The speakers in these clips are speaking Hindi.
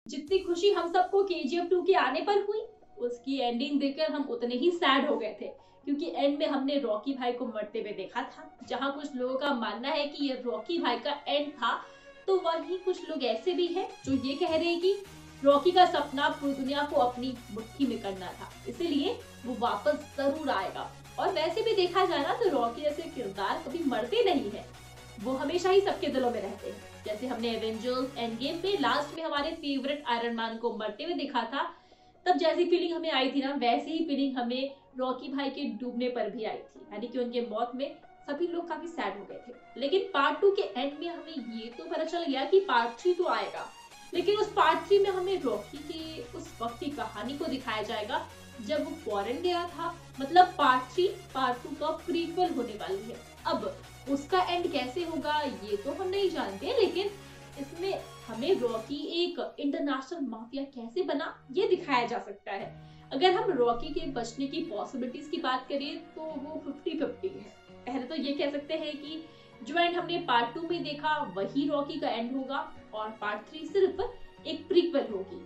जितनी खुशी हम सबको KGF 2 के आने पर हुई, उसकी एंडिंग देखकर हम उतने ही सैड हो गए थे, क्योंकि एंड में हमने रॉकी भाई को मरते हुए देखा था। जहां कुछ लोगों का मानना है कि ये रॉकी भाई का एंड था, तो वहीं कुछ लोग ऐसे भी हैं जो ये कह रहे हैं कि रॉकी का सपना पूरी दुनिया को अपनी मुट्ठी में करना था, इसीलिए वो वापस जरूर आएगा। और वैसे भी देखा जाए ना, तो रॉकी जैसे किरदार कभी मरते नहीं है, वो हमेशा ही सबके दिलों में रहते हैं। जैसे हमने एवेंजर्स एंड गेम में लास्ट में हमारे फेवरेट आयरन मैन को मरते हुए देखा था, तब जैसी फीलिंग हमें आई थी ना, वैसी ही फीलिंग हमें रॉकी भाई के डूबने पर भी आई थी। यानी कि उनके मौत में सभी लोग काफी सैड हो गए थे। लेकिन पार्ट 2 के एंड में हमें ये तो पता चल गया कि पार्ट 3 तो आएगा, लेकिन उस पार्ट 3 में हमें रॉकी के उस वक्त की कहानी को दिखाया जाएगा जब वो फॉरेन गया था। मतलब पार्ट 3 पार्ट 2 का प्रीक्वल होने वाली है। अब उसका एंड कैसे होगा ये तो हम नहीं जानते, लेकिन इसमें हमें रॉकी एक इंटरनेशनल माफिया कैसे बना ये दिखाया जा सकता है। अगर हम रॉकी के बचने की पॉसिबिलिटीज की बात करें तो वो 50-50 है। पहले तो ये कह सकते हैं कि जो एंड हमने पार्ट 2 में देखा वही रॉकी का एंड होगा, और पार्ट 3 सिर्फ एक प्रीक्वल होगी।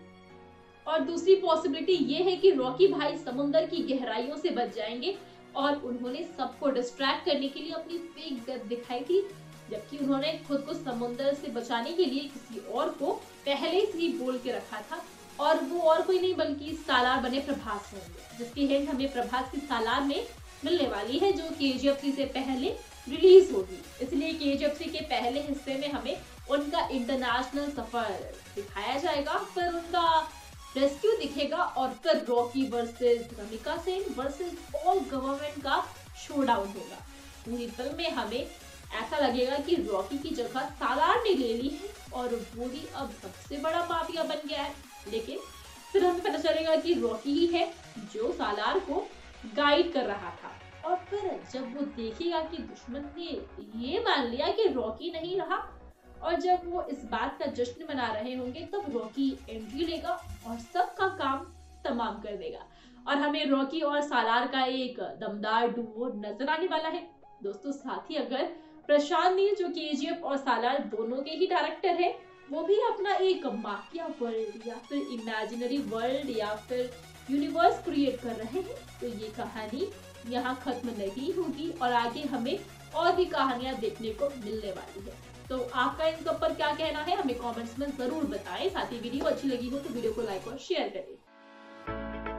और दूसरी पॉसिबिलिटी ये है कि रॉकी भाई समुंदर की गहराइयों से बच जाएंगे, और उन्होंने सबको डिस्ट्रैक्ट करने के लिए अपनी फेक डेथ दिखाई थी, जबकि उन्होंने खुद को समुंदर से बचाने के लिए किसी और को पहले से ही बोल के रखा था, और वो और कोई नहीं बल्कि सालार बने प्रभास होंगे, जिसकी हिंट हमें प्रभास की सालार में मिलने वाली है, जो KGF 3 से पहले रिलीज होगी। इसलिए KGF 3 के पहले हिस्से में हमें उनका इंटरनेशनल सफर दिखाया जाएगा, फिर उनका रेस्क्यू दिखेगा, और फिर Rocky versus Ramika Sen versus all government का शोडाउन होगा। पूरी फिल्म में हमें ऐसा लगेगा कि रॉकी की जगह सालार ने ले ली है और वो ही अब सबसे बड़ा माफिया बन गया है। लेकिन फिर हमें पता चलेगा कि रॉकी ही है जो सालार को गाइड कर रहा था। और फिर जब वो देखेगा कि दुश्मन ने ये मान लिया कि रॉकी नहीं रहा, और जब वो इस बात का जश्न मना रहे होंगे, तब रॉकी एंट्री लेगा और सबका काम तमाम कर देगा, और हमें रॉकी और सालार का एक दमदार डुओ नजर आने वाला है। दोस्तों, साथ ही अगर प्रशांत नील जो KGF और सालार दोनों के ही डायरेक्टर है, वो भी अपना एक माफिया वर्ल्ड या फिर इमेजिनरी वर्ल्ड या फिर यूनिवर्स क्रिएट कर रहे हैं, तो ये कहानी यहाँ खत्म नहीं होगी और आगे हमें और भी कहानियां देखने को मिलने वाली है। तो आपका इन सब पर क्या कहना है हमें कमेंट्स में जरूर बताएं। साथ ही वीडियो अच्छी लगी हो तो वीडियो को लाइक और शेयर करें।